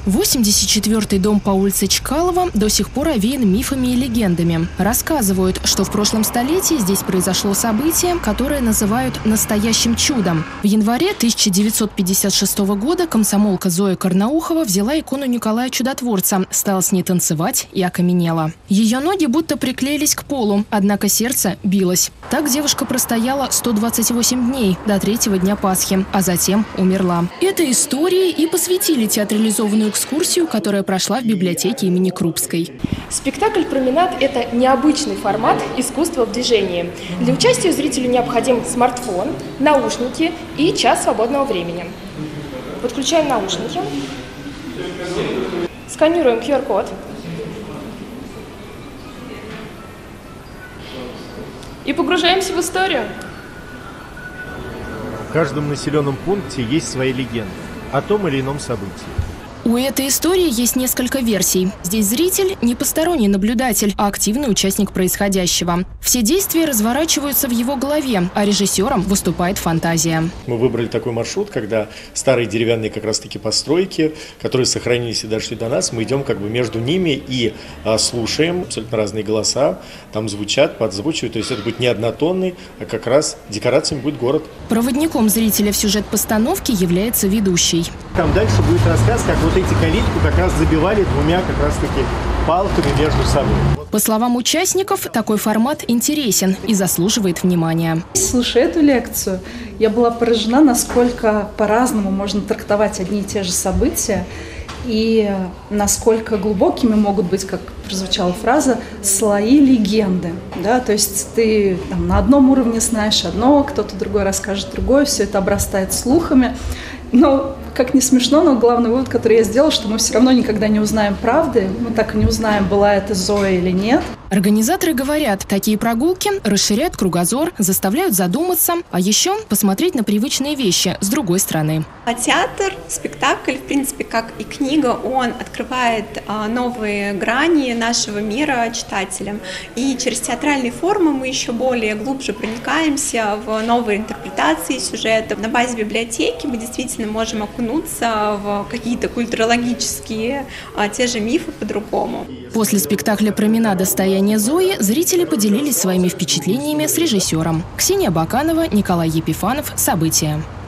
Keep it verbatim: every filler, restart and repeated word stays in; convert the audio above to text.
восемьдесят четвёртый дом по улице Чкалова до сих пор овеян мифами и легендами. Рассказывают, что в прошлом столетии здесь произошло событие, которое называют настоящим чудом. В январе тысяча девятьсот пятьдесят шестого года комсомолка Зоя Карнаухова взяла икону Николая Чудотворца, стала с ней танцевать и окаменела. Ее ноги будто приклеились к полу, однако сердце билось. Так девушка простояла сто двадцать восемь дней до третьего дня Пасхи, а затем умерла. Этой истории и посвятили театрализованную экскурсию, которая прошла в библиотеке имени Крупской. Спектакль «Променад» – это необычный формат искусства в движении. Для участия зрителю необходим смартфон, наушники и час свободного времени. Подключаем наушники, сканируем ку ар код и погружаемся в историю. В каждом населенном пункте есть свои легенды о том или ином событии. У этой истории есть несколько версий. Здесь зритель не посторонний наблюдатель, а активный участник происходящего. Все действия разворачиваются в его голове, а режиссером выступает фантазия. Мы выбрали такой маршрут, когда старые деревянные как раз-таки постройки, которые сохранились и дошли до нас, мы идем как бы между ними и а, слушаем абсолютно разные голоса, там звучат, подзвучивают, то есть это будет не однотонный, а как раз декорациями будет город. Проводником зрителя в сюжет постановки является ведущий. Там дальше будет рассказ, как вот эти калитку как раз забивали двумя как раз-таки палками между собой. По словам участников, такой формат интересен и заслуживает внимания. Слушая эту лекцию, я была поражена, насколько по-разному можно трактовать одни и те же события и насколько глубокими могут быть, как прозвучала фраза, слои легенды. Да? То есть ты там, на одном уровне знаешь одно, кто-то другой расскажет другое, все это обрастает слухами. Но, как не смешно, но главный вывод, который я сделала, что мы все равно никогда не узнаем правды. Мы так и не узнаем, была это Зоя или нет. Организаторы говорят, такие прогулки расширяют кругозор, заставляют задуматься, а еще посмотреть на привычные вещи с другой стороны. А театр, спектакль, в принципе, как и книга, он открывает а, новые грани нашего мира читателям. И через театральные формы мы еще более глубже проникаемся в новые интерпретации сюжета. На базе библиотеки мы действительно можем окунуться в какие-то культурологические а, те же мифы по-другому. После спектакля «Променада. Стояние Зои» зрители поделились своими впечатлениями с режиссером. Ксения Баканова, Николай Епифанов. События.